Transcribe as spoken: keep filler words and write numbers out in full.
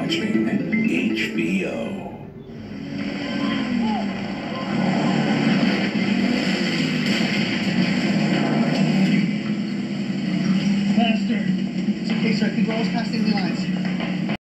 watching H B O. Faster. It's okay, sir. People are always passing the lines.